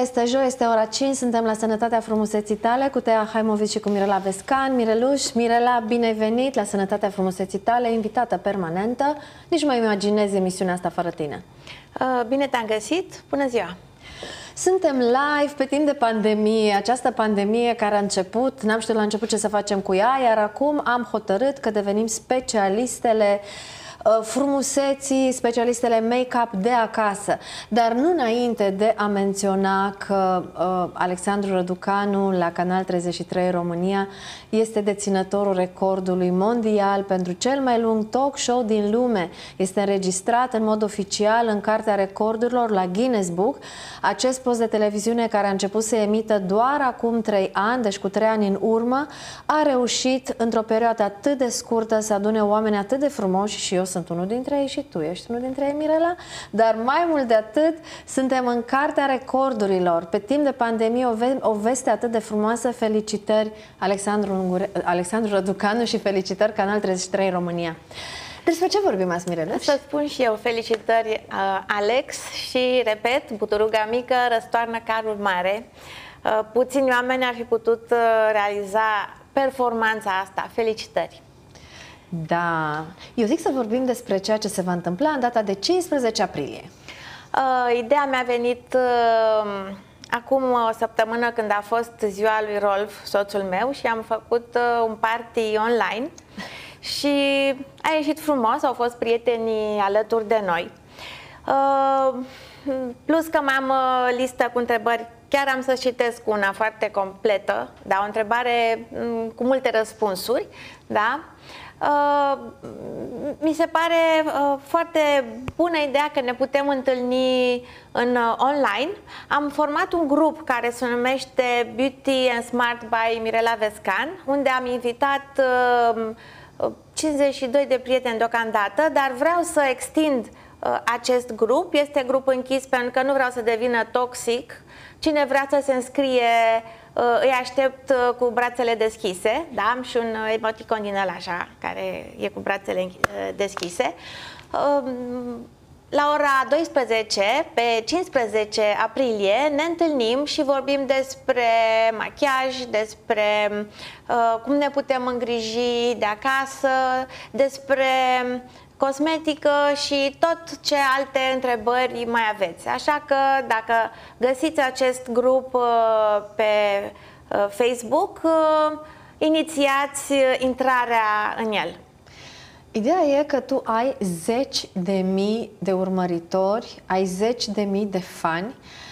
este joi, este ora 5, suntem la Sănătatea Frumuseții Tale cu Tea Haimovici și cu Mirela Vescan. Mireluș, Mirela, bine ai venit la Sănătatea Frumuseții Tale, invitată permanentă. Nici mai imaginez emisiunea asta fără tine. Bine te-am găsit, bună ziua! Suntem live pe timp de pandemie, această pandemie care a început, n-am știut la început ce să facem cu ea, iar acum am hotărât că devenim specialistele frumuseții, specialistele make-up de acasă. Dar nu înainte de a menționa că Alexandru Răducanu la Canal 33 România este deținătorul recordului mondial pentru cel mai lung talk show din lume. Este înregistrat în mod oficial în Cartea Recordurilor la Guinness Book. Acest post de televiziune, care a început să emită doar acum 3 ani, deci cu 3 ani în urmă, a reușit într-o perioadă atât de scurtă să adune oameni atât de frumoși, și eu sunt unul dintre ei și tu ești unul dintre ei, Mirela, dar mai mult de atât suntem în Cartea Recordurilor. Pe timp de pandemie o veste atât de frumoasă. Felicitări Alexandru Răducanu și felicitări Canal 33 România. Despre ce vorbim azi, Mirela? Să spun și eu felicitări, Alex, și repet, buturuga mică răstoarnă carul mare. Puțini oameni ar fi putut realiza performanța asta. Felicitări! Da, eu zic să vorbim despre ceea ce se va întâmpla în data de 15 aprilie. Ideea mi-a venit acum o săptămână, când a fost ziua lui Rolf, soțul meu, și am făcut un party online și a ieșit frumos, au fost prietenii alături de noi. Plus că mai am listă cu întrebări. Chiar am să citesc una foarte completă, da, o întrebare cu multe răspunsuri, da? Mi se pare foarte bună ideea că ne putem întâlni în online. Am format un grup care se numește Beauty and Smart by Mirela Vescan, unde am invitat 52 de prieteni deocamdată, dar vreau să extind acest grup. Este grup închis pentru că nu vreau să devină toxic. Cine vrea să se înscrie, îi aștept cu brațele deschise. Da? Am și un emoticon din ăla așa, care e cu brațele deschise. La ora 12, pe 15 aprilie, ne întâlnim și vorbim despre machiaj, despre cum ne putem îngriji de acasă, despre cosmetică și tot ce alte întrebări mai aveți. Așa că dacă găsiți acest grup pe Facebook, inițiați intrarea în el. Ideea e că tu ai 10.000 de urmăritori, ai 10.000 de fani.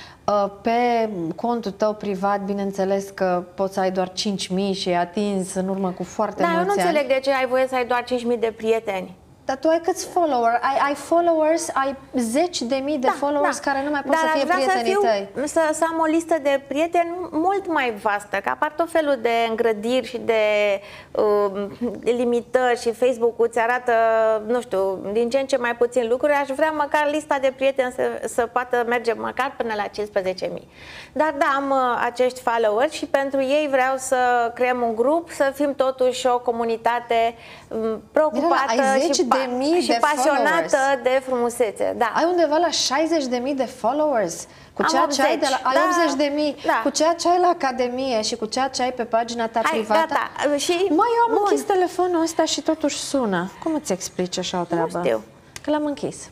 Pe contul tău privat, bineînțeles că poți să ai doar 5.000 și ai atins în urmă cu foarte mulți ani. Da, eu nu înțeleg de ce ai voie să ai doar 5.000 de prieteni. Dar tu ai câți follower? Ai followers, ai 10.000 de followers care nu mai pot să fie prietenii tăi. Să am o listă de prieteni mult mai vastă, că apar tot felul de îngrădiri și de limitări și Facebook-ul îți arată, nu știu, din ce în ce mai puțin lucruri. Aș vrea măcar lista de prieteni să poată merge măcar până la 15.000. Dar da, am acești followers și pentru ei vreau să creăm un grup, să fim totuși o comunitate preocupată și pasionată de frumusețe. Da. Ai undeva la 60.000 de followers. Cu ceea ce ai de la, ai 80.000, da. Cu ceea ce ai la Academie și cu ceea ce ai pe pagina ta privată. Gata. Și eu am închis telefonul ăsta și totuși sună. Cum îți explici așa o treabă? Nu știu. Că l-am închis.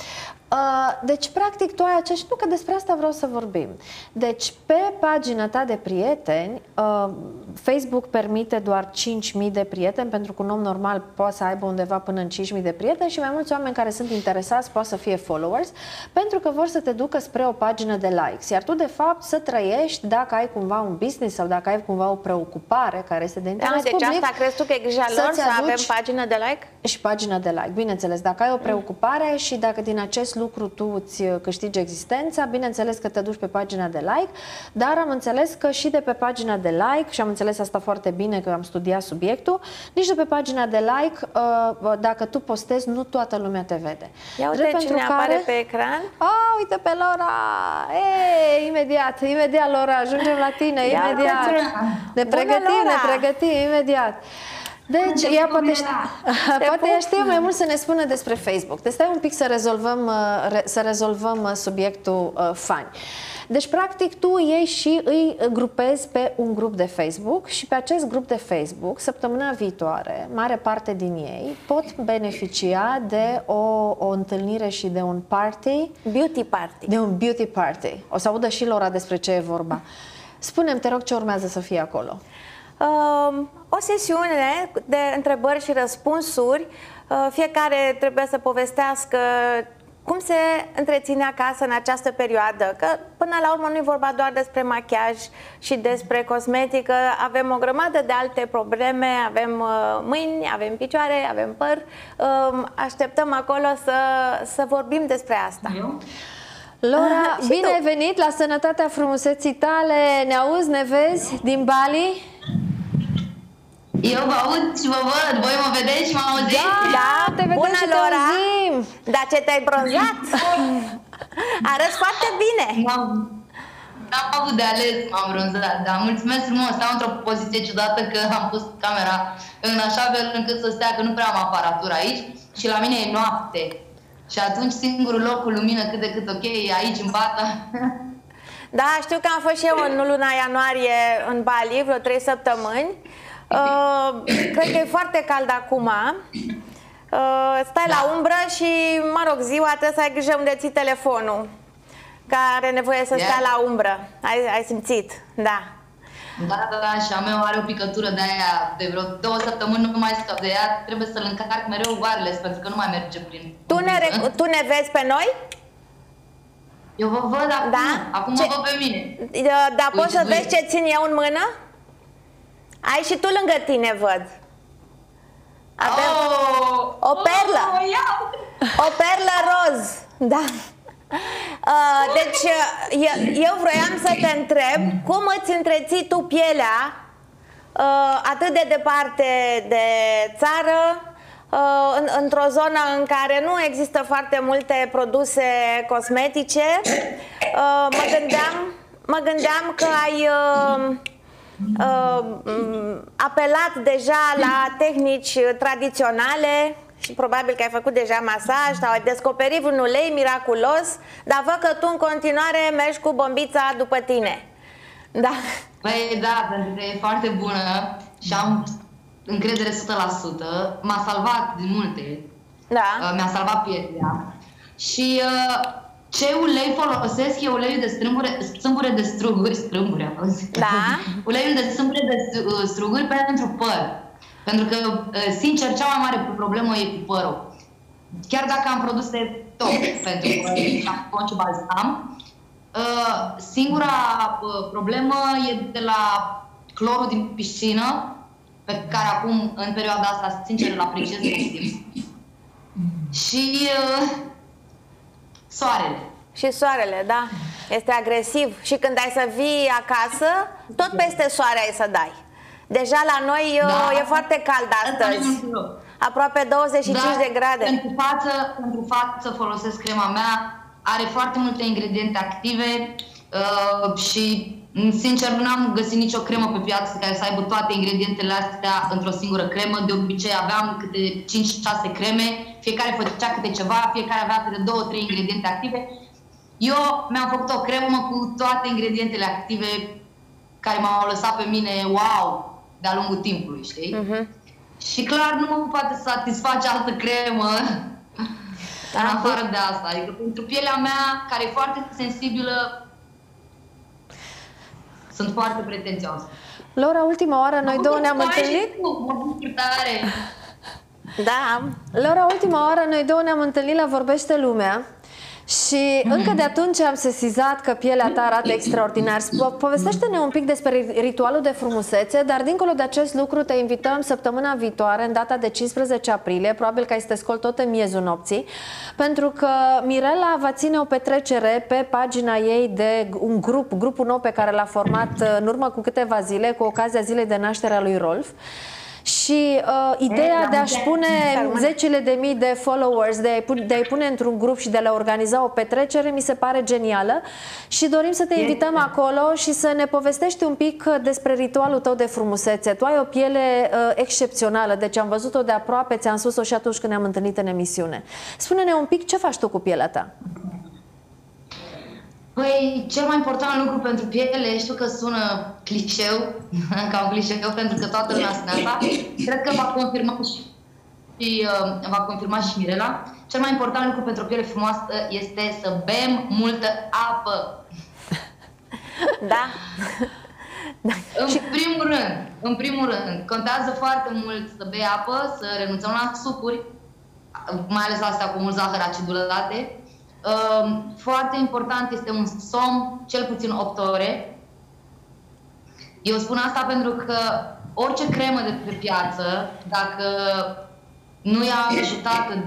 Deci, practic, tu ai acești... Nu, că despre asta vreau să vorbim. Deci, pe pagina ta de prieteni, Facebook permite doar 5.000 de prieteni, pentru că un om normal poate să aibă undeva până în 5.000 de prieteni și mai mulți oameni care sunt interesați poate să fie followers, pentru că vor să te ducă spre o pagină de likes. Iar tu, de fapt, să trăiești, dacă ai cumva un business sau dacă ai cumva o preocupare care este de interes public. Deci asta crezi tu că e grija lor să avem pagină de like? Și pagină de like, bineînțeles. Dacă ai o preocupare și dacă din acest lucru tu îți câștigi existența, bineînțeles că te duci pe pagina de like, dar am înțeles că și de pe pagina de like, și am înțeles asta foarte bine că am studiat subiectul, nici de pe pagina de like, dacă tu postezi, nu toată lumea te vede. Ia uite cine apare pe ecran. Uite pe Laura! Imediat, Laura, ajungem la tine, imediat. Ne pregătim, imediat. Deci, ea poate ea știe mai mult să ne spună despre Facebook. Deci stai un pic să rezolvăm subiectul fani. Deci, practic, tu iei și îi grupezi pe un grup de Facebook și pe acest grup de Facebook, săptămâna viitoare, mare parte din ei pot beneficia de o întâlnire și de un party. Beauty party. De un beauty party. O să audă și Laura despre ce e vorba. Spune-mi, te rog, ce urmează să fie acolo? O sesiune de întrebări și răspunsuri. Fiecare trebuie să povestească cum se întreține acasă în această perioadă, că până la urmă nu e vorba doar despre machiaj și despre cosmetică, avem o grămadă de alte probleme, avem mâini, avem picioare, avem păr, așteptăm acolo să vorbim despre asta. Laura, bine ai venit la Sănătatea Frumuseții Tale, ne auzi, ne vezi din Bali? Eu vă aud și vă văd, voi mă vedeți și mă auziți? Da, te vedem. bună, și te Laura! auzim. Dar ce te-ai bronzat? Arăți foarte bine! N-am avut de ales, m-am bronzat, dar mulțumesc frumos, stau într-o poziție ciudată că am pus camera în așa fel încât să stea, că nu prea am aparatură aici și la mine e noapte. Și atunci singurul loc cu lumină cât de cât ok e aici în Bata. Da, știu că am fost și eu în luna ianuarie în Bali, vreo 3 săptămâni. Cred că e foarte cald acum. Stai la umbră și, mă rog, ziua trebuie să ai grijă unde ții telefonul, care are nevoie să stea la umbră. Ai simțit, da. Da, și a meu are o picătură de aia, de vreo 2 săptămâni nu mai scap de ea, trebuie să-l încarc mereu wireless, pentru că nu mai merge prin... Tu ne vezi pe noi? Eu vă văd acum, Da? acum mă văd pe mine. Dar poți să vezi ce țin eu în mână? Ai și tu lângă tine, văd. Avem o perlă. O perlă roz. Da. Deci, eu vroiam să te întreb cum îți întreții tu pielea atât de departe de țară, într-o zonă în care nu există foarte multe produse cosmetice. Mă gândeam că ai apelat deja la tehnici tradiționale și probabil că ai făcut deja masaj sau ai descoperit un ulei miraculos, dar văd că tu în continuare mergi cu bombița după tine. Da. Păi da, pentru că e foarte bună și am încredere 100%. M-a salvat din multe. Da. Mi-a salvat pielea. Și ce ulei folosesc e uleiul de strâmbure de struguri, Da. Uleiul de strâmbure de struguri pentru păr. Pentru că, sincer, cea mai mare problemă e cu părul. Chiar dacă am produse top pentru șampon și balsam, singura problemă e de la clorul din piscină, pe care acum, în perioada asta, sincer, îl apreciez mult. Și soarele. Și soarele, da. Este agresiv. Și când ai să vii acasă, tot peste soare ai să dai. Deja la noi e foarte cald astăzi. Aproape 25 de grade. Pentru față folosesc crema mea. Are foarte multe ingrediente active și, sincer, nu am găsit nicio cremă pe piață care să aibă toate ingredientele astea într-o singură cremă. De obicei aveam câte 5-6 creme, fiecare făcea câte ceva, fiecare avea câte 2-3 ingrediente active. Eu mi-am făcut o cremă cu toate ingredientele active care m-au lăsat pe mine, wow, de-a lungul timpului, știi? Și clar nu mă poate satisface altă cremă în afară de asta. Adică pentru pielea mea, care e foarte sensibilă, sunt foarte pretențioasă. Laura, ultima oară noi două ne-am întâlnit. Da. Laura, ultima oară noi două ne-am întâlnit la Vorbește Lumea. Și încă de atunci am sesizat că pielea ta arată extraordinar. Povestește-ne un pic despre ritualul de frumusețe, dar dincolo de acest lucru te invităm săptămâna viitoare, în data de 15 aprilie, probabil că ai să te scoli tot în miezul nopții, pentru că Mirela va ține o petrecere pe pagina ei de un grupul nou pe care l-a format în urmă cu câteva zile, cu ocazia zilei de naștere a lui Rolf. Și ideea de a-și pune zecile de mii de followers, de a-i pune într-un grup și de a le organiza o petrecere, mi se pare genială. Și dorim să te invităm acolo și să ne povestești un pic despre ritualul tău de frumusețe. Tu ai o piele excepțională, deci am văzut-o de aproape, ți-am spus-o și atunci când ne-am întâlnit în emisiune. Spune-ne un pic ce faci tu cu pielea ta. Păi, cel mai important lucru pentru piele, știu că sună clișeu, ca un clișeu, pentru că toată lumea spune asta, cred că va confirma și Mirela. Cel mai important lucru pentru o piele frumoasă este să bem multă apă. Da. În primul rând, contează foarte mult să bei apă, să renunțăm la sucuri, mai ales astea cu mult zahăr acidulate. Foarte important este un somn, cel puțin 8 ore. Eu spun asta pentru că orice cremă de pe piață, dacă nu e ajutată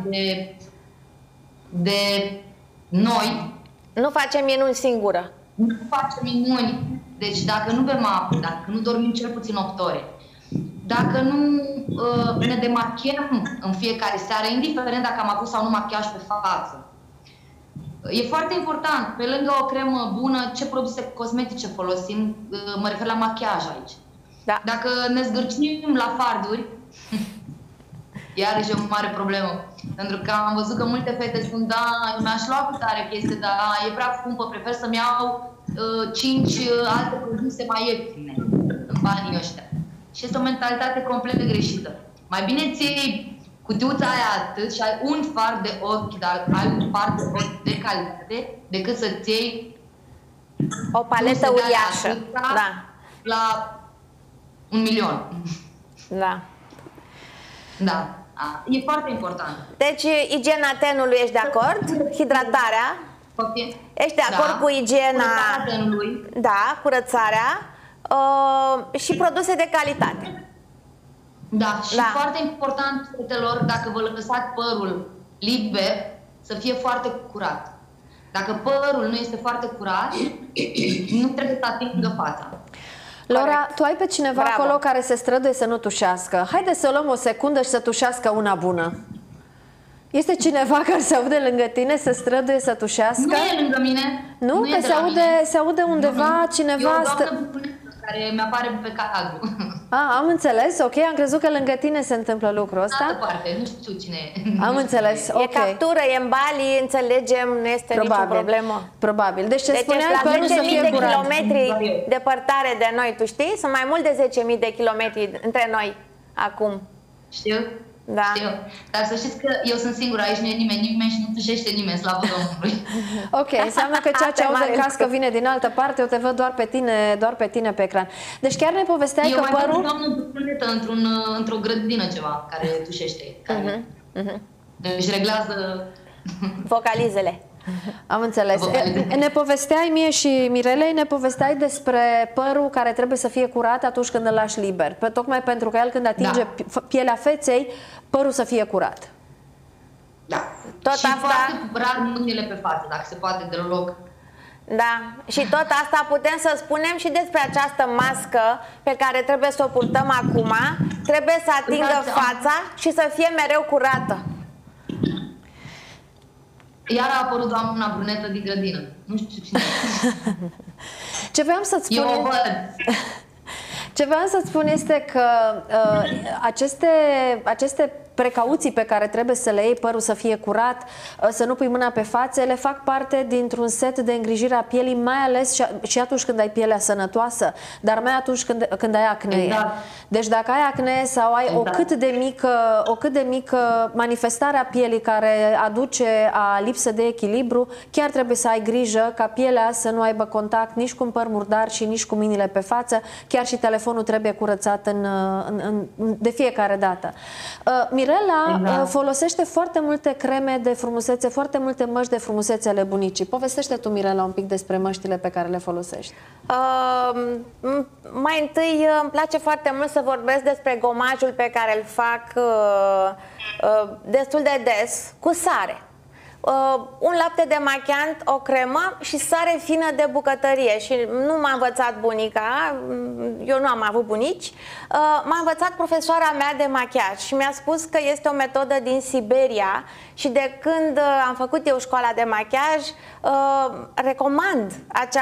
de noi, nu facem minuni singură. Nu facem minuni. Deci dacă nu bem apă, dacă nu dormim cel puțin 8 ore, dacă nu ne demachiem în fiecare seară, indiferent dacă am avut sau nu machiaj pe față, e foarte important, pe lângă o cremă bună, ce produse cosmetice folosim, mă refer la machiaj aici. Da. Dacă ne zgârcim la farduri, iarăși e o mare problemă. Pentru că am văzut că multe fete spun, da, mi-aș lua cu tare chestie, dar e prea scumpă, prefer să-mi iau 5 alte produse mai ieftine în banii ăștia. Și este o mentalitate complet greșită. Mai bine ți iei cutiuța aia atât și ai un fard de ochi, dar ai un fard de ochi de calitate, decât să-ți iei o paletă uriașă. Da. La 1.000.000. Da. Da. E foarte important. Deci, igiena tenului, ești de acord? Hidratarea? Ești de acord cu igiena? Curățarea tenului. Da, curățarea și produse de calitate. Da, și foarte important, fetelor, dacă vă lăsați părul liber, să fie foarte curat. Dacă părul nu este foarte curat, nu trebuie să atingă fața. Laura, tu ai pe cineva acolo care se străduie să nu tușească. Haideți să luăm o secundă și să tușească una bună. Este cineva care se aude lângă tine, se străduie să tușească? Nu e lângă mine. Nu? Nu că se aude undeva cineva... E o doamnă care mi-apare pe cadru. Am înțeles, ok, am crezut că lângă tine se întâmplă lucrul ăsta. Altă parte, nu știu cine e. Am înțeles, ok. E captură, e în Bali, înțelegem, nu este nicio problemă. Probabil. Deci ce spuneai, la 10.000 de kilometri departare de noi, tu știi? Sunt mai mult de 10.000 de kilometri între noi acum. Știu. Da. Știu. Dar să știți că eu sunt singură aici, nu e nimeni și nu tușește nimeni, slavă Domnului. Ok, înseamnă că ceea ce aud în cască vine din altă parte, eu te văd doar pe tine pe ecran. Deci chiar ne povesteai că părul... Eu mai văd o doamnă într-o grădină ceva care tușește. Deci reglează vocalizele. Am înțeles. Ne povesteai mie și Mirelei, ne povesteai despre părul care trebuie să fie curat atunci când îl lași liber. Tocmai pentru că el când atinge pielea feței, părul să fie curat. Da. Tot și asta... foarte rar mâinile pe față, dacă se poate deloc. Da. Și tot asta putem să spunem și despre această mască pe care trebuie să o purtăm acum. Trebuie să atingă fața și să fie mereu curată. Iar a apărut doamna brunetă din grădină. Nu știu cine. Ce voiam să-ți spun... Eu o văd. Ce voiam să-ți spun este că aceste precauții pe care trebuie să le iei, părul să fie curat, să nu pui mâna pe față, le fac parte dintr-un set de îngrijire a pielii, mai ales și atunci când ai pielea sănătoasă, dar mai atunci când ai acne. Exact. Deci dacă ai acne sau ai o cât de mică manifestare a pielii care aduce a lipsă de echilibru, chiar trebuie să ai grijă ca pielea să nu aibă contact nici cu un păr murdar și nici cu mâinile pe față, chiar și telefonul trebuie curățat de fiecare dată. Mirela folosește foarte multe creme de frumusețe, foarte multe măști de frumusețe ale bunicii. Povestește tu, Mirela, un pic despre măștile pe care le folosești. Mai întâi îmi place foarte mult să vorbesc despre gomajul pe care îl fac destul de des cu sare. Un lapte de machiant, o cremă și sare fină de bucătărie. Și nu m-a învățat bunica, eu nu am avut bunici, m-a învățat profesoara mea de machiaj și mi-a spus că este o metodă din Siberia și de când am făcut eu școala de machiaj, recomand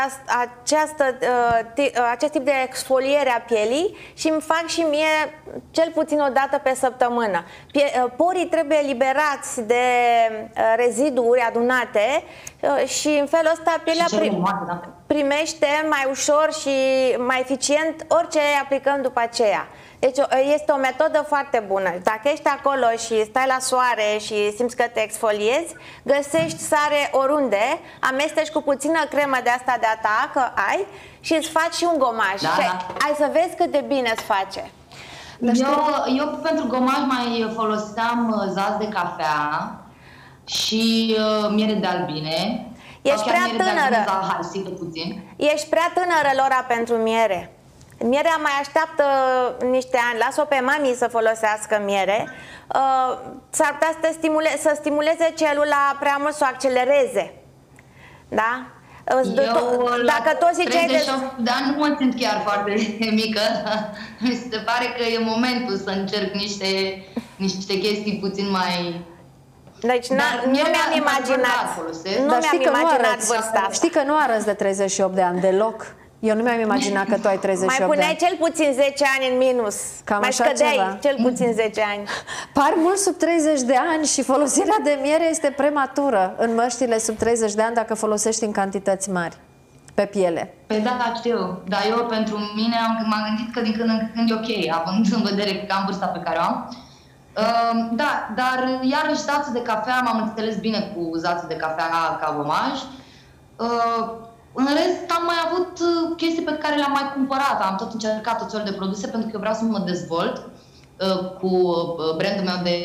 acest tip de exfoliere a pielii și îmi fac și mie cel puțin o dată pe săptămână. Porii trebuie eliberați de reziduri reziduri adunate și în felul ăsta pielea primește mai ușor și mai eficient orice aplicăm după aceea. Deci este o metodă foarte bună. Dacă ești acolo și stai la soare și simți că te exfoliezi, găsești sare oriunde, amesteci cu puțină cremă de asta de atac, că ai, și îți faci și un gomaj. Ai să vezi cât de bine îți face. Eu pentru gomaj mai foloseam zaz de cafea și miere de albine. Ești prea tânără. Ești prea tânără, Laura, pentru miere. Mierea mai așteaptă niște ani. Las-o pe mami să folosească miere. S-ar putea să stimuleze celula prea mult, să o accelereze. Da? Dacă tot ziceai 38 de ani nu mă simt chiar foarte mică. Mi se pare că e momentul să încerc niște chestii puțin mai... Deci nu mi-am imaginat. Nu mi-am imaginat vârsta. Știi că nu arăți de 38 de ani deloc. Eu nu mi-am imaginat că tu ai 38 de ani. Mai puneai cel puțin 10 ani în minus. Cam mai scădeai cel puțin 10 ani. Par mult sub 30 de ani și folosirea de miere este prematură în măștile sub 30 de ani dacă folosești în cantități mari pe piele. Păi da, știu. Dar eu pentru mine m-am gândit că din când în când e ok, având în vedere că am vârsta pe care o am. Da, dar iarăși zațul de cafea, m-am înțeles bine cu zațul de cafea ca gomaj. În rest, am mai avut chestii pe care le-am mai cumpărat. Am tot încercat tot felul de produse pentru că eu vreau să mă dezvolt cu brandul meu de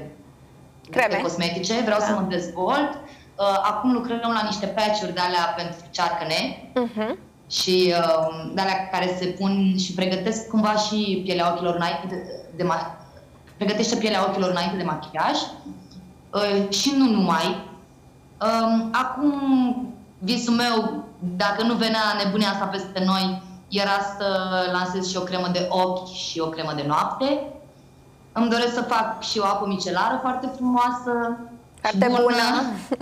cosmetice. Vreau să mă dezvolt. Acum lucrăm la niște patch-uri de alea pentru cearcăne și de alea care se pun și pregătesc cumva și pielea ochilor înainte pregătește pielea ochilor înainte de machiaj și nu numai. Acum visul meu, dacă nu venea nebunia asta peste noi, era să lansez și o cremă de ochi și o cremă de noapte. Îmi doresc să fac și o apă micelară foarte frumoasă, foarte bună.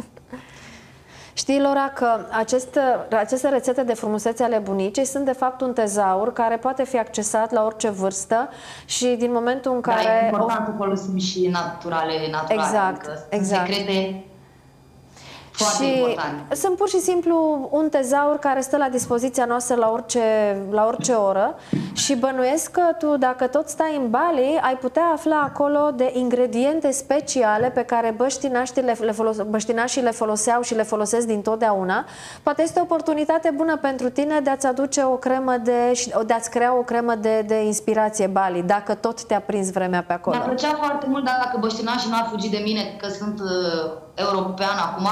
Știi, Laura, că aceste rețete de frumusețe ale bunicii sunt de fapt un tezaur care poate fi accesat la orice vârstă și din momentul în care... Da, e important să folosim și naturale. Exact. Secrete foarte importante. Sunt pur și simplu un tezaur care stă la dispoziția noastră la orice oră și bănuiesc că tu, dacă tot stai în Bali, ai putea afla acolo de ingrediente speciale pe care băștinașii le foloseau și le folosesc dintotdeauna. Poate este o oportunitate bună pentru tine de a-ți aduce o cremă de a-ți crea o cremă de inspirație Bali, dacă tot te-a prins vremea pe acolo. Mi-a plăcea foarte mult dacă băștinașii nu ar fugi de mine, că sunt european acum.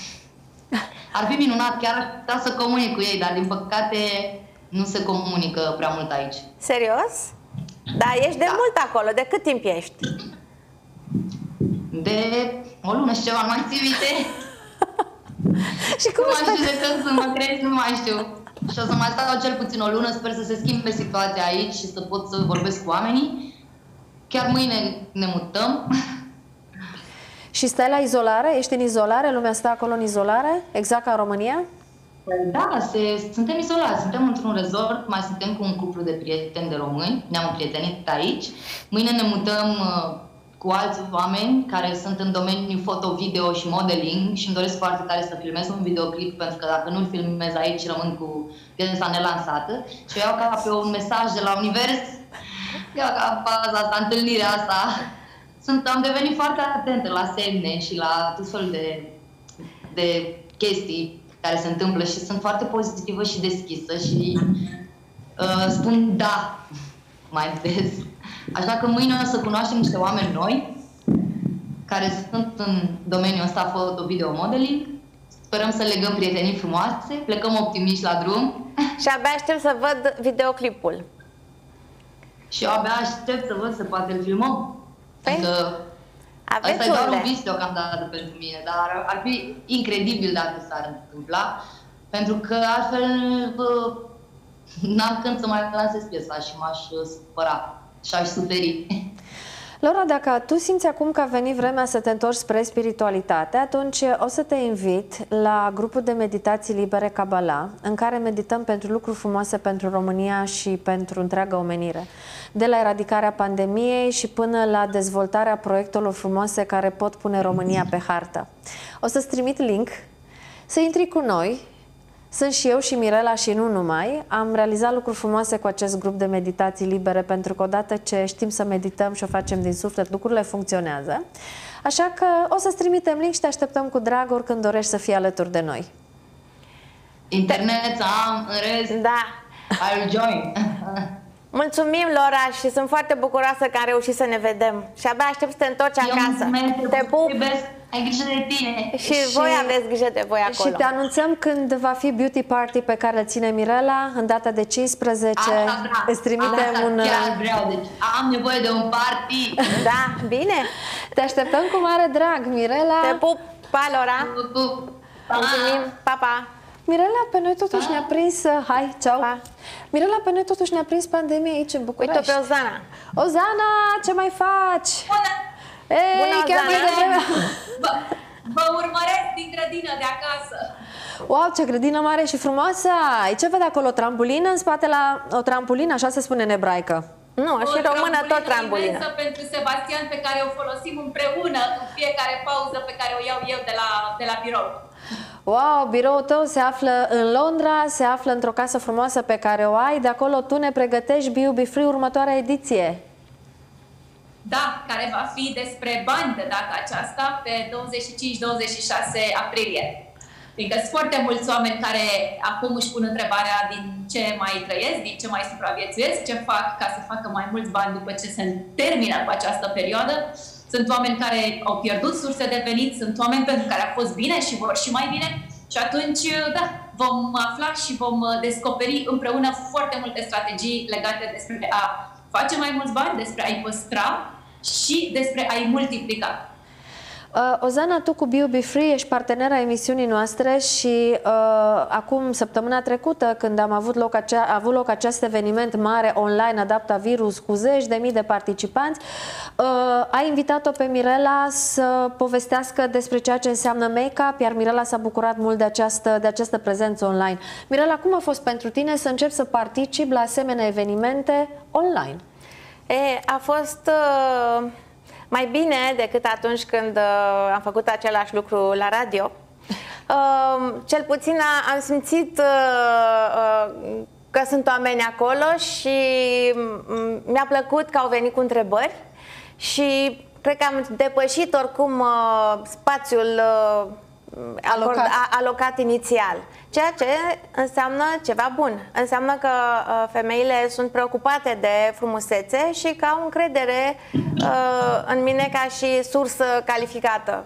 Ar fi minunat, chiar aș putea să comunic cu ei, dar din păcate nu se comunică prea mult aici. Serios? Da, ești de mult acolo. De cât timp ești? De o lună și ceva, nu mai ții minte. Și cum nu mai știu de când să mă crezi, nu mai știu. Și o să mai stau cel puțin o lună, sper să se schimbe situația aici și să pot să vorbesc cu oamenii. Chiar mâine ne mutăm. Și stai la izolare? Ești în izolare? Lumea stă acolo în izolare? Exact ca în România? Da, suntem izolați. Suntem într-un resort, mai suntem cu un cuplu de prieteni de români. Ne-am împrietenit aici. Mâine ne mutăm cu alți oameni care sunt în domeniul foto, video și modeling și îmi doresc foarte tare să filmez un videoclip, pentru că dacă nu-l filmez aici, rămân cu piesa nelansată. Și eu iau ca pe un mesaj de la univers, iau ca baza asta, întâlnirea asta. Am devenit foarte atentă la semne și la tot felul de chestii care se întâmplă și sunt foarte pozitivă și deschisă și spun da mai des. Așa că mâine o să cunoaștem niște oameni noi care sunt în domeniul ăsta foto, video, modeling. Sperăm să legăm prietenii frumoase, plecăm optimiști la drum. Și abia aștept să văd videoclipul. Și eu abia aștept să văd, să poate îl filmăm. Că asta e doar un vis deocamdată pentru mine, dar ar fi incredibil dacă s-ar întâmpla, pentru că altfel n-am când să mai lansez piesa și m-aș supăra și aș suferi. Laura, dacă tu simți acum că a venit vremea să te întorci spre spiritualitate, atunci o să te invit la grupul de meditații libere Kabbalah, în care medităm pentru lucruri frumoase pentru România și pentru întreaga omenire. De la eradicarea pandemiei și până la dezvoltarea proiectelor frumoase care pot pune România pe hartă. O să-ți trimit link să intri cu noi. Sunt și eu și Mirela și nu numai. Am realizat lucruri frumoase cu acest grup de meditații libere, pentru că odată ce știm să medităm și o facem din suflet, lucrurile funcționează. Așa că o să-ți trimitem link și te așteptăm cu drag oricând dorești să fii alături de noi. Internet am, în rest, Da. I'll join. Mulțumim, Laura, și sunt foarte bucuroasă că am reușit să ne vedem. Și abia aștept să te întorci acasă. Te pup. Ai grijă de tine. Și voi aveți grijă de voi acolo. Și te anunțăm când va fi beauty party pe care îl ține Mirela, în data de 15. Îți trimitem un... Chiar vreau, deci am nevoie de un party. Da, bine. Te așteptăm cu mare drag, Mirela. Te pup. Pa, Laura. Mulțumim. Pa, pa. Mirela, pe noi totuși ne-a prins... Hai, ceau! Pa. Mirela, pe noi totuși ne-a prins pandemia aici, în București. Uite-o pe Ozana. Ozana, ce mai faci? Bună! Ei, Bună, chiar Ozana! mai devreme. Vă urmăresc din grădină de acasă. Wow, ce grădină mare și frumoasă ai! Ce vede acolo? Trambulină în spate la... O trambulină, așa se spune în ebraică. Nu, și română tot trambulină. Imensă pentru Sebastian, pe care o folosim împreună în fiecare pauză pe care o iau eu de la birou. Wow, biroul tău se află în Londra, se află într-o casă frumoasă pe care o ai. De acolo tu ne pregătești Be Free următoarea ediție. Da, care va fi despre bani de data aceasta pe 25-26 aprilie. Fiindcă sunt foarte mulți oameni care acum își pun întrebarea din ce mai trăiesc, din ce mai supraviețuiesc, ce fac ca să facă mai mulți bani după ce se termină cu această perioadă. Sunt oameni care au pierdut surse de venit, sunt oameni pentru care a fost bine și vor și mai bine. Și atunci, da, vom afla și vom descoperi împreună foarte multe strategii legate despre a face mai mulți bani, despre a-i păstra și despre a-i multiplica. Ozana, tu cu Be Free ești partenera emisiunii noastre și acum, săptămâna trecută, când am avut loc acest eveniment mare online, Adaptavirus, cu zeci de mii de participanți, ai invitat-o pe Mirela să povestească despre ceea ce înseamnă make-up, iar Mirela s-a bucurat mult de această prezență online. Mirela, cum a fost pentru tine să începi să participi la asemenea evenimente online? A fost... mai bine decât atunci când am făcut același lucru la radio. Cel puțin am simțit că sunt oameni acolo și mi-a plăcut că au venit cu întrebări și cred că am depășit oricum spațiul alocat inițial. Ceea ce înseamnă ceva bun. Înseamnă că femeile sunt preocupate de frumusețe și că au încredere în mine ca și sursă calificată.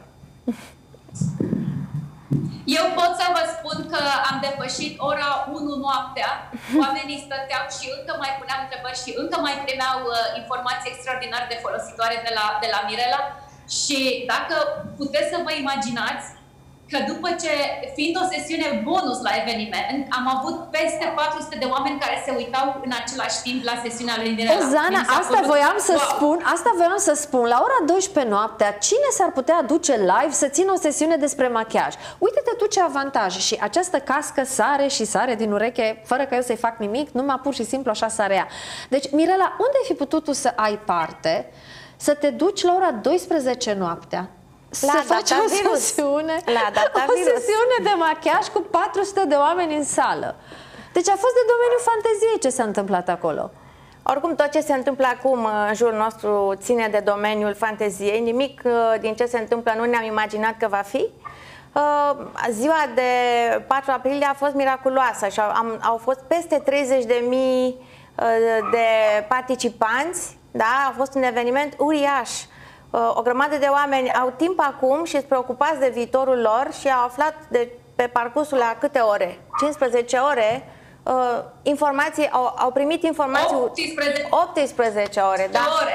Eu pot să vă spun că am depășit ora 1 noaptea, oamenii stăteau și încă mai puneau întrebări și încă mai primeau informații extraordinar de folositoare de la Mirela. Și dacă puteți să vă imaginați că după ce, fiind o sesiune bonus la eveniment, am avut peste 400 de oameni care se uitau în același timp la sesiunea lui Mirela. Ozana, asta voiam să spun. La ora 12 noaptea, cine s-ar putea duce live să țină o sesiune despre machiaj? Uite-te tu ce avantaj. Și această cască sare și sare din ureche, fără că eu să-i fac nimic, numai pur și simplu așa sare ea. Deci, Mirela, unde ai fi putut tu să ai parte să te duci la ora 12 noaptea? Să faci o sesiune de machiaj cu 400 de oameni în sală. Deci a fost de domeniul fanteziei ce s-a întâmplat acolo. Oricum, tot ce se întâmplă acum în jurul nostru ține de domeniul fanteziei. Nimic din ce se întâmplă nu ne-am imaginat că va fi. Ziua de 4 aprilie a fost miraculoasă și au fost peste 30.000 de participanți. Da? A fost un eveniment uriaș. O grămadă de oameni au timp acum și sunt preocupați de viitorul lor și au aflat pe parcursul la câte ore? 15 ore informații, au primit informații 18 ore, da?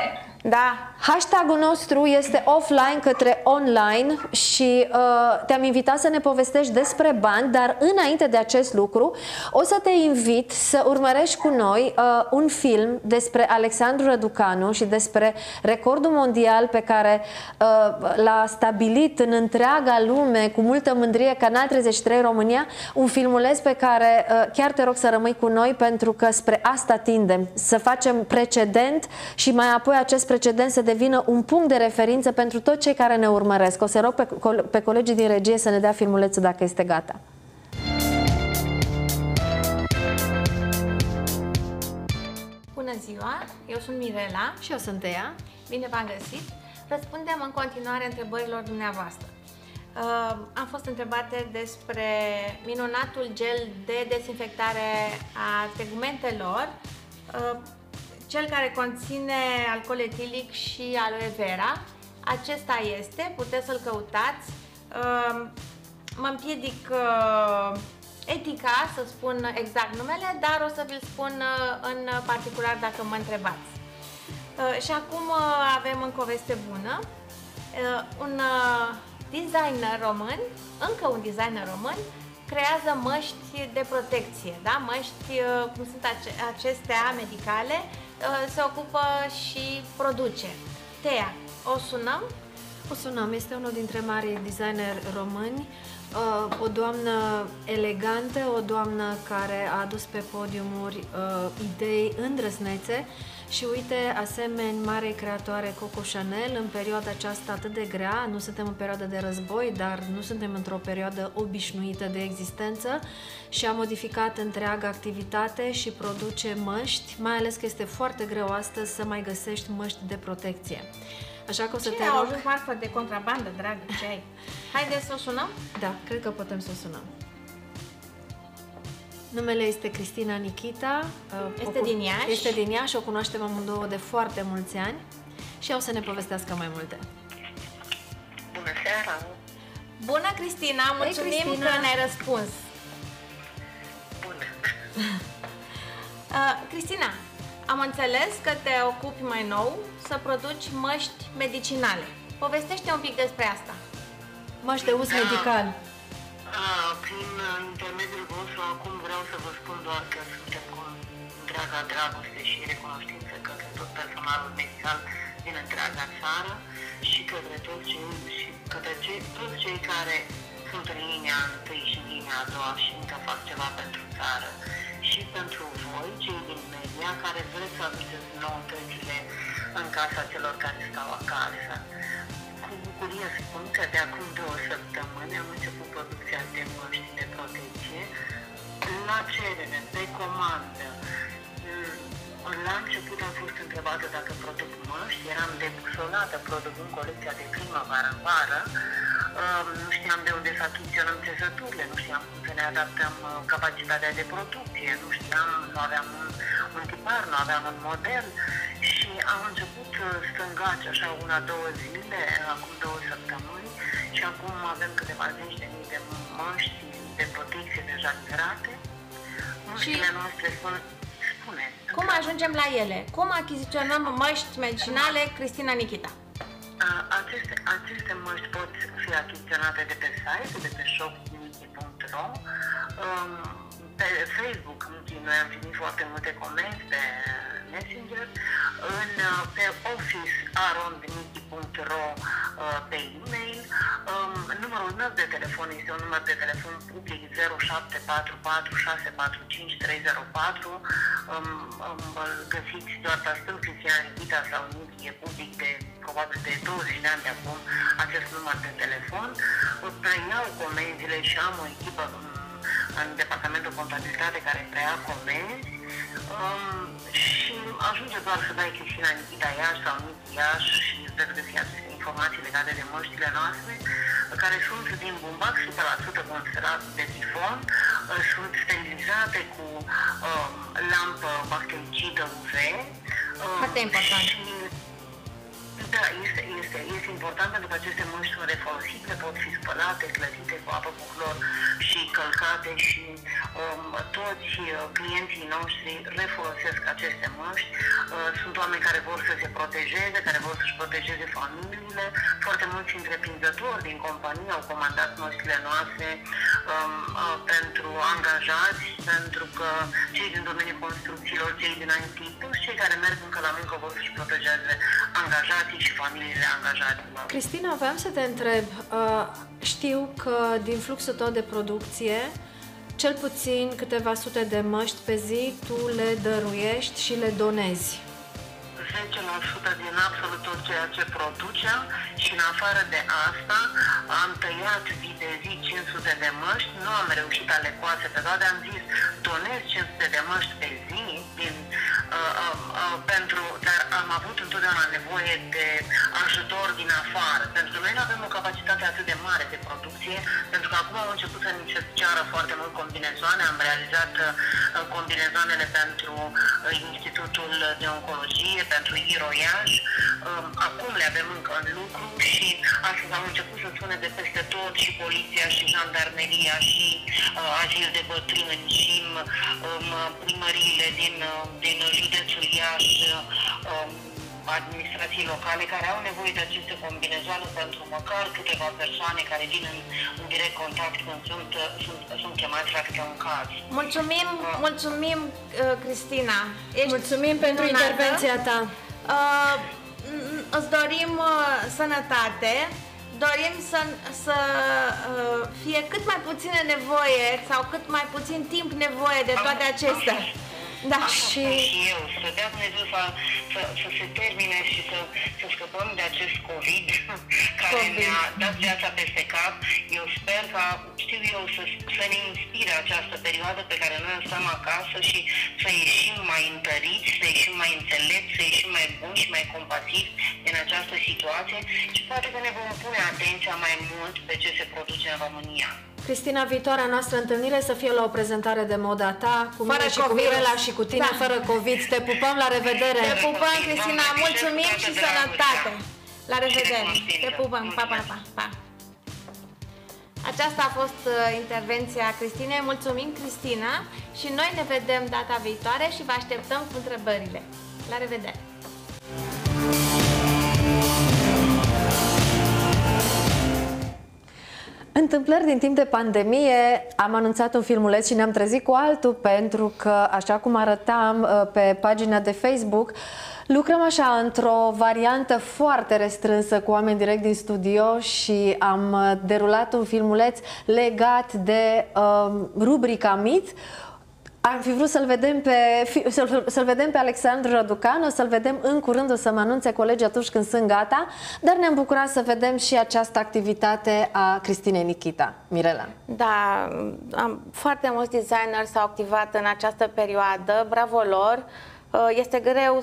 Da. Hashtagul nostru este offline către online și te-am invitat să ne povestești despre bani, dar înainte de acest lucru o să te invit să urmărești cu noi un film despre Alexandru Răducanu și despre recordul mondial pe care l-a stabilit în întreaga lume cu multă mândrie Canal 33 România, un filmuleț pe care chiar te rog să rămâi cu noi, pentru că spre asta tindem, să facem precedent și mai apoi acest precedent să devină un punct de referință pentru toți cei care ne urmăresc. O să rog pe colegii din regie să ne dea filmulețul dacă este gata. Bună ziua, eu sunt Mirela. Și eu sunt Tea. Bine v-am găsit. Răspundem în continuare întrebărilor dumneavoastră. Am fost întrebate despre minunatul gel de dezinfectare a tegumentelor, cel care conține alcool etilic și aloe vera. Acesta este, puteți să-l căutați. Mă împiedic etica să spun exact numele, dar o să vi-l spun în particular dacă mă întrebați. Și acum avem încă o veste bună. Un designer român, încă un designer român, creează măști de protecție, da? Măști cum sunt acestea medicale, se ocupă și produce. Tea, o sunăm? O sunăm, este unul dintre marii designeri români, o doamnă elegantă, o doamnă care a adus pe podiumuri idei îndrăznețe și uite, asemeni marei creatoare Coco Chanel, în perioada aceasta atât de grea, nu suntem în perioadă de război, dar nu suntem într-o perioadă obișnuită de existență, și a modificat întreaga activitate și produce măști, mai ales că este foarte greu astăzi să mai găsești măști de protecție. Așa că o să te rog... Cine au ajuns marfă de contrabandă, dragă, ce ai? Haideți să o sunăm? Da, cred că putem să o sunăm. Numele este Cristina Nichita. Este din Iași. Este din Iași, o cunoaștem amândouă de foarte mulți ani și o să ne povestească mai multe. Bună seara! Bună, Cristina! Mulțumim că ne-ai răspuns. Bună! Cristina, am înțeles că te ocupi mai nou să produci măști medicinale. Povestește un pic despre asta. Măști de uz medical. Prin intermediul vostru, acum vreau să vă spun doar că suntem cu întreaga dragoste și recunoștință către tot personalul medical din întreaga țară și către toți cei care sunt în linia întâi și în linia a doua și încă fac ceva pentru țară. Și pentru voi, cei din media, care vreți să aduceți noutățile în casa celor care stau acasă. Cu bucurie spun că de acum 2 săptămâni am început producția de măști de protecție la cerere, pe comandă. La început am fost întrebată dacă produc măști, eram debusolată producând colecția de primăvară-vară. Nu știam de unde să achiziționăm țesăturile, nu știam cum să ne adaptăm capacitatea de producție, nu aveam un tipar, nu aveam un model și am început stângaci așa 1-2 zile, acum 2 săptămâni și acum avem câteva zeci de mii de măști de protecție deja livrate. Măștile noastre sunt... Cum ajungem la ele? Cum achiziționăm măști medicinale, Cristina Nichita? Aceste măști pot fi achiziționate de pe site, de pe shop.niki.ro. Pe Facebook, noi am primit foarte multe comenzi pe Messenger, pe office@niki.ro pe e-mail. Numărul meu de telefon este un număr de telefon public 0744 645 304. Îl găsiți doar pe stâng Cristina Nichita sau Niki, e public de probabil de 20 de ani de acum acest număr de telefon. Preiau comenzile și am o echipă în departamentul contabilitate care preia comenzi și ajunge doar să dai Cristina Nichita Iași sau Niki Iași și veți găsi aceste informații legate de măștile noastre, care sunt din bumbac 100% considerat de sifon, sunt sterilizate cu lampă bactericidă UV. Foarte important. Da, este important pentru că aceste măști sunt refolosibile, pot fi spălate, clătite cu apă cu clor și călcate și toți clienții noștri refolosesc aceste măști. Sunt oameni care vor să se protejeze, care vor să-și protejeze familiile. Foarte mulți întreprinzători din companie au comandat măștile noastre pentru angajați, pentru că cei din domeniul construcțiilor, cei din IT, toți cei care merg încă la muncă vor să-și protejeze angajații și familiile angajaților. Cristina, voiam să te întreb, știu că din fluxul tău de producție, cel puțin câteva sute de măști pe zi tu le dăruiești și le donezi. 10% din absolut tot ceea ce producem și în afară de asta am tăiat zi de zi 500 de măști, nu am reușit a le coase pe toate, am zis donez 500 de măști pe zi dar am avut întotdeauna nevoie de ajutor din afară, pentru că noi nu avem o capacitate atât de mare de producție, pentru că acum au început să ni se ceară foarte mult combinezoane, am realizat combinezoanele pentru Institutul de Oncologie, pentru Iroiaș, acum le avem încă în lucru și astăzi au început să sune de peste tot și poliția și jandarmeria și azil de bătrâni și primăriile din județul Iași, administrații locale care au nevoie de aceste combinezoane pentru măcar câteva persoane care vin în direct contact când sunt chemați la câte un caz. Mulțumim, Cristina. Mulțumim pentru intervenția ta. Îți dorim sănătate, dorim să fie cât mai puține nevoie sau cât mai puțin timp nevoie de toate acestea. Da. Și eu, să dea Dumnezeu să se termine și să scăpăm de acest COVID care ne-a dat viața peste cap. Eu sper ca, să ne inspire această perioadă pe care noi stăm acasă și să ieșim mai întăriți, să ieșim mai înțelepți, să ieșim mai buni și mai compasivi din această situație și poate că ne vom pune atenția mai mult pe ce se produce în România. Cristina, viitoarea noastră întâlnire să fie la o prezentare de moda ta, cu mine și cu Mirela și cu tine, fără COVID. Te pupăm, la revedere! Te pupăm, Cristina, mulțumim și sănătate! La revedere! Te pupăm, pa, pa, pa, pa! Aceasta a fost intervenția Cristinei. Mulțumim, Cristina, și noi ne vedem data viitoare și vă așteptăm cu întrebările. La revedere! Întâmplări din timp de pandemie, am anunțat un filmuleț și ne-am trezit cu altul pentru că, așa cum arătam pe pagina de Facebook, lucrăm așa într-o variantă foarte restrânsă cu oameni direct din studio și am derulat un filmuleț legat de rubrica Mit. Am fi vrut să-l vedem pe Alexandru Răducanu, să-l vedem în curând, o să mă anunțe colegii atunci când sunt gata, dar ne-am bucurat să vedem și această activitate a Cristinei Nichita. Mirela. Da, foarte mulți designeri s-au activat în această perioadă, bravo lor. Este greu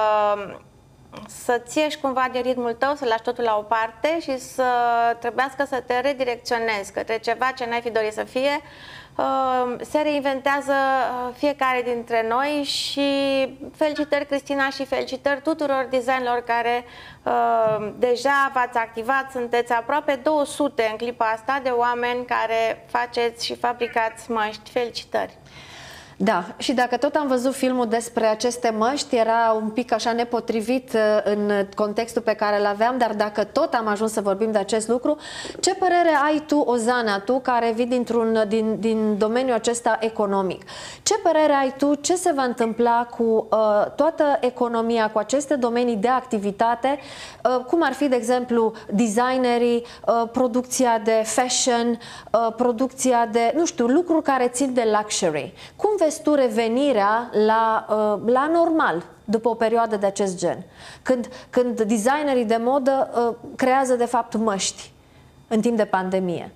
să-ți ieși cumva din ritmul tău, să lași totul la o parte și să trebuiască să te redirecționezi către ceva ce n-ai fi dorit să fie. Se reinventează fiecare dintre noi și felicitări, Cristina, și felicitări tuturor designerilor care deja v-ați activat. Sunteți aproape 200 în clipa asta de oameni care faceți și fabricați măști. Felicitări! Da, și dacă tot am văzut filmul despre aceste măști, era un pic așa nepotrivit în contextul pe care îl aveam, dar dacă tot am ajuns să vorbim de acest lucru, ce părere ai tu, Ozana, tu care vii din domeniul acesta economic? Ce părere ai tu, ce se va întâmpla cu toată economia, cu aceste domenii de activitate, cum ar fi, de exemplu, designerii, producția de fashion, producția de, nu știu, lucruri care țin de luxury? Cum vezi tu revenirea la normal după o perioadă de acest gen? Când designerii de modă creează de fapt măști în timp de pandemie.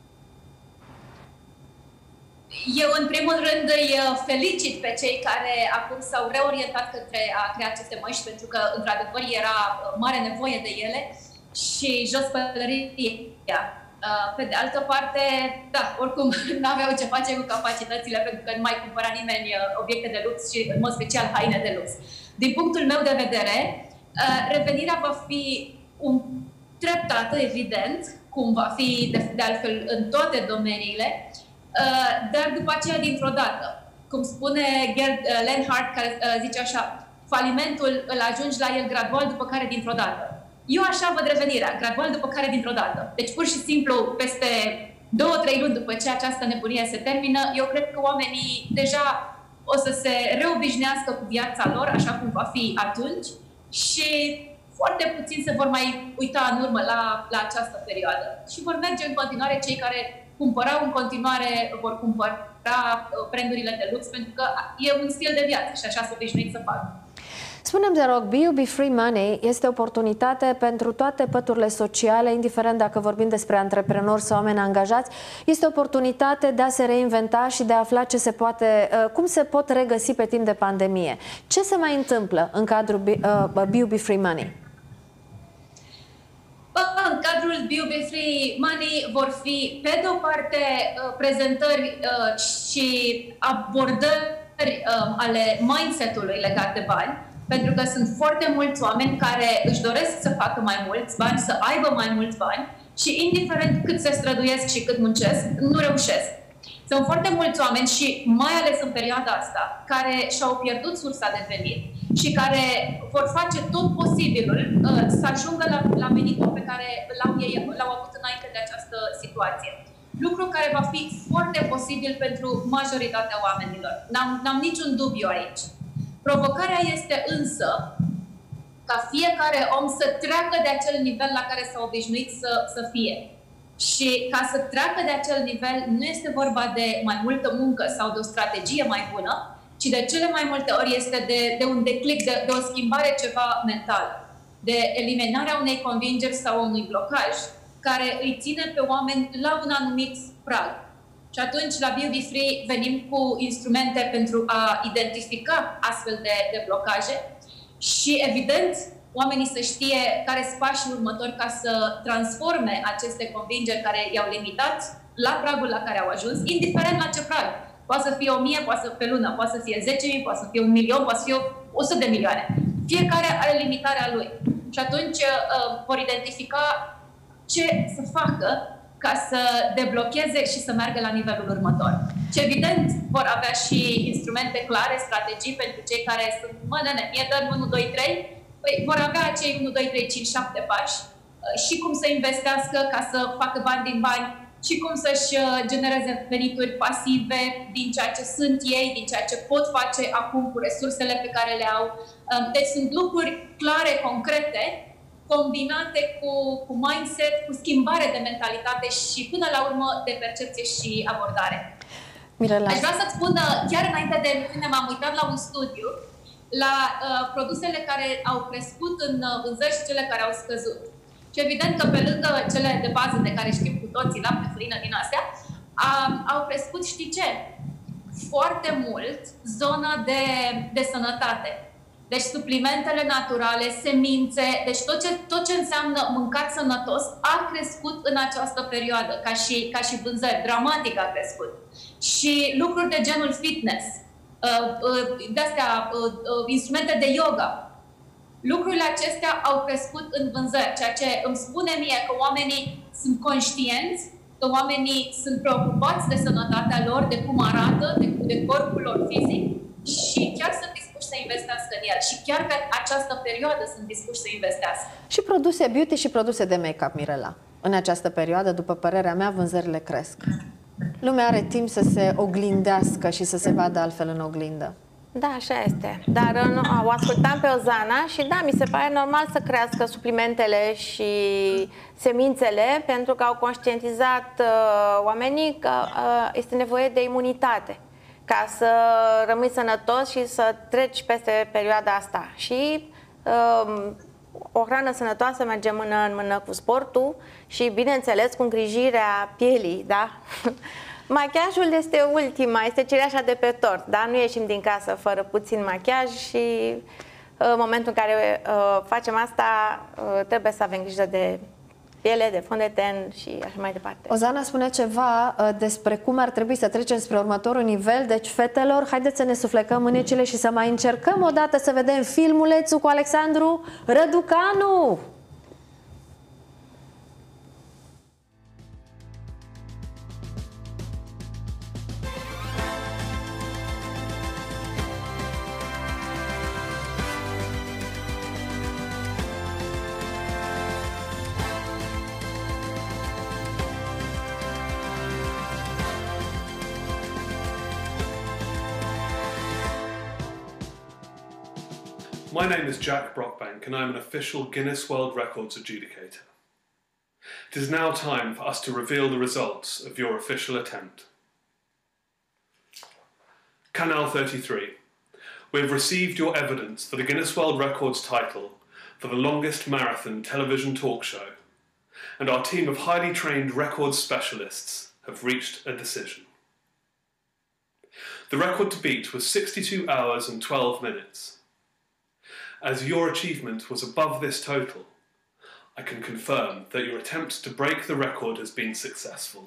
Eu în primul rând îi felicit pe cei care acum s-au reorientat către a crea aceste măști, pentru că într-adevăr era mare nevoie de ele și jos pălăria. Pe de altă parte, da, oricum n-aveau ce face cu capacitățile, pentru că nu mai cumpăra nimeni obiecte de lux și în mod special haine de lux. Din punctul meu de vedere, Revenirea va fi treptată, evident, cum va fi de altfel în toate domeniile, dar după aceea dintr-o dată. Cum spune Gerd Lenhardt, care zice așa, falimentul îl ajungi la el gradual, după care dintr-o dată. Eu așa văd revenirea, gradual, după care dintr-o dată. Deci pur și simplu, peste 2-3 luni după ce această nebunie se termină, eu cred că oamenii deja o să se reobișnuiască cu viața lor, așa cum va fi atunci, și foarte puțin se vor mai uita în urmă la această perioadă. Și vor merge în continuare, cei care cumpărau în continuare, vor cumpăra brandurile de lux, pentru că e un stil de viață și așa s-au obișnuit să facă. Spune-mi, te rog, B.U.B. Free Money este o oportunitate pentru toate păturile sociale, indiferent dacă vorbim despre antreprenori sau oameni angajați. Este o oportunitate de a se reinventa și de a afla cum se pot regăsi pe timp de pandemie. Ce se mai întâmplă în cadrul B.U.B. Free Money? În cadrul B.U.B. Free Money vor fi, pe de o parte, prezentări și abordări ale mindset-ului legat de bani, pentru că sunt foarte mulți oameni care își doresc să facă mai mulți bani, să aibă mai mulți bani și indiferent cât se străduiesc și cât muncesc, nu reușesc. Sunt foarte mulți oameni și mai ales în perioada asta, care și-au pierdut sursa de venit și care vor face tot posibilul să ajungă la venitul pe care l-au avut înainte de această situație. Lucru care va fi foarte posibil pentru majoritatea oamenilor. N-am niciun dubiu aici. Provocarea este însă ca fiecare om să treacă de acel nivel la care s-a obișnuit să fie. Și ca să treacă de acel nivel nu este vorba de mai multă muncă sau de o strategie mai bună, ci de cele mai multe ori este de un declic, de o schimbare ceva mental, de eliminarea unei convingeri sau unui blocaj care îi ține pe oameni la un anumit prag. Și atunci, la B.U.B. Free venim cu instrumente pentru a identifica astfel de blocaje și, evident, oamenii să știe care sunt pașii următori ca să transforme aceste convingeri care i-au limitat la pragul la care au ajuns, indiferent la ce prag. Poate să fie 1000, poate să pe lună, poate să fie 10.000, poate să fie 1 milion, poate să fie 100 de milioane. Fiecare are limitarea lui. Și atunci vor identifica ce să facă ca să deblocheze și să meargă la nivelul următor. Și evident vor avea și instrumente clare, strategii pentru cei care sunt, mie dă 1, 2, 3, păi vor avea acei 1, 2, 3, 5, 7 pași și cum să investească ca să facă bani din bani și cum să-și genereze venituri pasive din ceea ce sunt ei, din ceea ce pot face acum cu resursele pe care le au. Deci sunt lucruri clare, concrete, combinate cu mindset, cu schimbare de mentalitate și până la urmă de percepție și abordare. Mirela. Aș vrea să-ți spun, chiar înainte de emisiune m-am uitat la un studiu la produsele care au crescut în vânzări și cele care au scăzut. Și evident că pe lângă cele de bază de care știm cu toții, lapte, făină, din astea, au crescut, știi ce? Foarte mult zona de sănătate. Deci suplimentele naturale, semințe, deci tot ce înseamnă mâncat sănătos a crescut în această perioadă, ca și vânzări, dramatic a crescut. Și lucruri de genul fitness, de-astea, instrumente de yoga, lucrurile acestea au crescut în vânzări, ceea ce îmi spune mie că oamenii sunt conștienți, că oamenii sunt preocupați de sănătatea lor, de cum arată, de corpul lor fizic și chiar sunt dispuși să investească în el. Și chiar pe această perioadă sunt dispuși să investească. Și produse beauty și produse de make-up, Mirela. În această perioadă, după părerea mea, vânzările cresc. Lumea are timp să se oglindească și să se vadă altfel în oglindă. Da, așa este. Dar o ascultam pe Ozana și da, mi se pare normal să crească suplimentele și semințele, pentru că au conștientizat oamenii că este nevoie de imunitate ca să rămâi sănătos și să treci peste perioada asta. Și o hrană sănătoasă merge mână în mână cu sportul și, bineînțeles, cu îngrijirea pielii, da? Machiajul este ultima, este cereașa de pe tort, da? Nu ieșim din casă fără puțin machiaj și în momentul în care facem asta trebuie să avem grijă de piele, de fond de ten și așa mai departe. Ozana spune ceva despre cum ar trebui să trecem spre următorul nivel. Deci, fetelor, haideți să ne suflecăm mânecile și să mai încercăm o dată să vedem filmulețul cu Alexandru Răducanu. My name is Jack Brockbank and I'm an official Guinness World Records adjudicator. It is now time for us to reveal the results of your official attempt. Canal 33, we have received your evidence for the Guinness World Records title for the longest marathon television talk show, and our team of highly trained records specialists have reached a decision. The record to beat was 62 hours and 12 minutes. As your achievement was above this total, I can confirm that your attempt to break the record has been successful.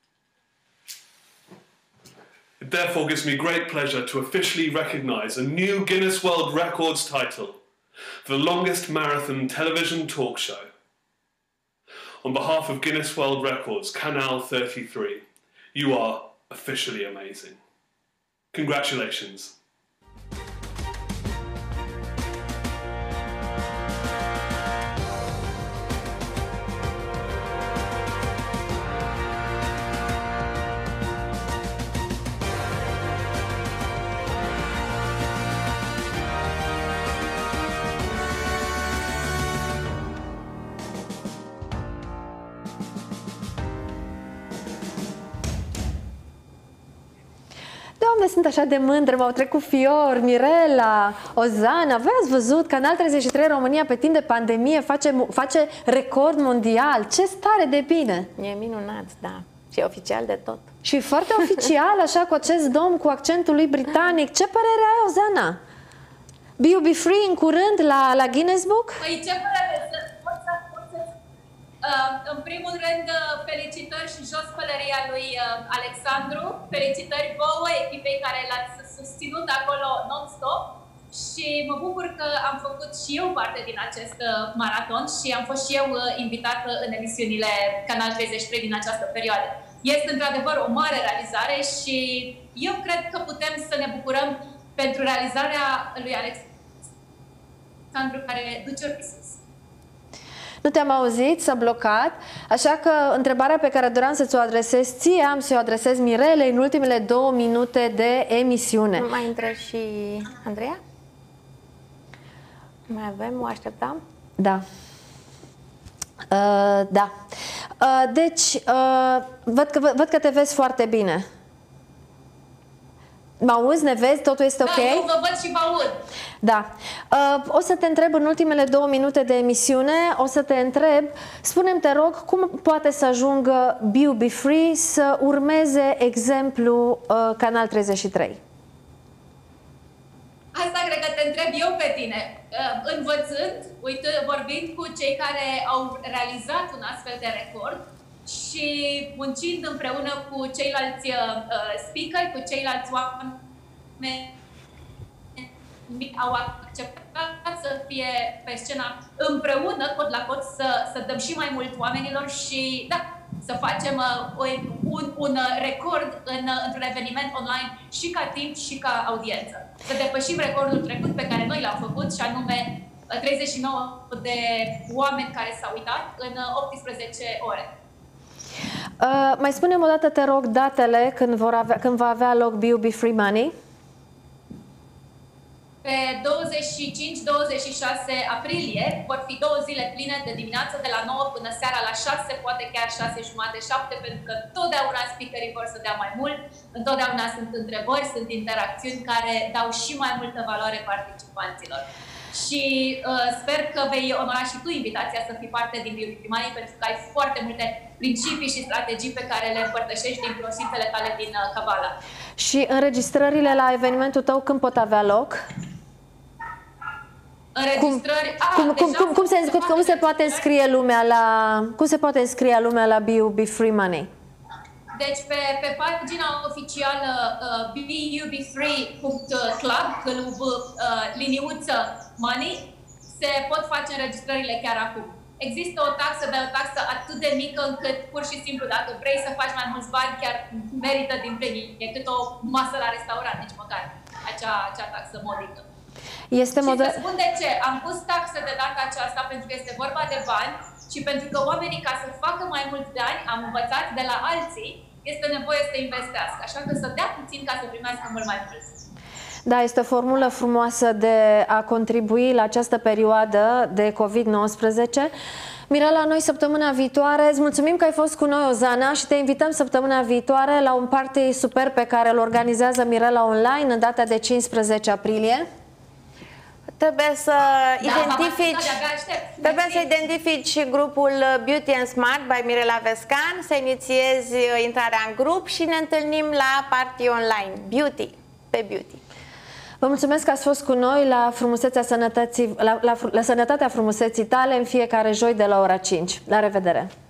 It therefore gives me great pleasure to officially recognise a new Guinness World Records title for the longest marathon television talk show. On behalf of Guinness World Records, Canal 33, you are officially amazing. Congratulations. Doamne, sunt așa de mândră, m-au trecut Fior, Mirela, Ozana. Voi ați văzut, Canal 33 România pe timp de pandemie face record mondial. Ce stare de bine! E minunat, da. Și oficial de tot. Și foarte oficial, așa, cu acest domn, cu accentul lui britanic. Ce părere ai, Ozana? Be Free în curând la Guinness Book? Păi ce părere? În primul rând, felicitări și jos pălăria lui Alexandru. Felicitări vouă, echipei care l-ați susținut acolo non-stop. Și mă bucur că am făcut și eu parte din acest maraton și am fost și eu invitată în emisiunile Canal 33 din această perioadă. Este într-adevăr o mare realizare și eu cred că putem să ne bucurăm pentru realizarea lui Alexandru, care duce sus. Nu te-am auzit, s-a blocat, așa că întrebarea pe care doream să ți-o adresez ție, am să o adresez Mirelei în ultimele 2 minute de emisiune. Mai intră și Andreea? Mai avem? O așteptam? Da. Da. Deci, văd că te vezi foarte bine. Mă auzi, ne vezi? Totul este ok? Da, eu vă văd și vă aud. Da. O să te întreb în ultimele 2 minute de emisiune, o să te întreb, spune-mi, te rog, cum poate să ajungă Be Free să urmeze exemplu Canal 33? Asta cred că te întreb eu pe tine. Învățând, vorbind cu cei care au realizat un astfel de record și muncind împreună cu ceilalți speaker, cu ceilalți oameni au acceptat să fie pe scenă împreună, cot la cot, să dăm și mai mult oamenilor și, da, să facem un record într-un eveniment online și ca timp și ca audiență. Să depășim recordul trecut pe care noi l-am făcut și anume 39 de oameni care s-au uitat în 18 ore. Mai spune-mi o dată, te rog, datele când va avea loc Be Free Money? Pe 25-26 aprilie vor fi 2 zile pline de dimineață de la 9 până seara la 6, poate chiar 6:30-7, pentru că totdeauna speakerii vor să dea mai mult, întotdeauna sunt întrebări, sunt interacțiuni care dau și mai multă valoare participanților. Și sper că vei onora și tu invitația să fii parte din Be Free Money, pentru că ai foarte multe principii și strategii pe care le împărtășești din cunoștințele tale din Kabbalah. Și înregistrările la evenimentul tău când pot avea loc? Înregistrări. Cum se poate înscrie lumea la BUB Free Money? Deci pe pagina oficială bub3.club, liniuță money, se pot face înregistrările chiar acum. Există o taxă, dar o taxă atât de mică încât pur și simplu dacă vrei să faci mai mulți bani, chiar merită din premii. E cât o masă la restaurant, nici măcar acea taxă modică. Și să spun de ce. Am pus taxă de data aceasta pentru că este vorba de bani și pentru că oamenii, ca să facă mai mulți bani, am învățat de la alții, este nevoie să investească. Așa că să dea puțin ca să primească mult mai mult. Da, este o formulă frumoasă de a contribui la această perioadă de COVID-19. Mirela, noi săptămâna viitoare, îți mulțumim că ai fost cu noi, Ozana, și te invităm săptămâna viitoare la un party super pe care îl organizează Mirela online în data de 15 aprilie. Trebuie să identifici grupul Beauty and Smart by Mirela Vescan, să inițiezi intrarea în grup și ne întâlnim la party online, Beauty, pe Beauty. Vă mulțumesc că ați fost cu noi la la Sănătatea Frumuseții Tale în fiecare joi de la ora 5. La revedere!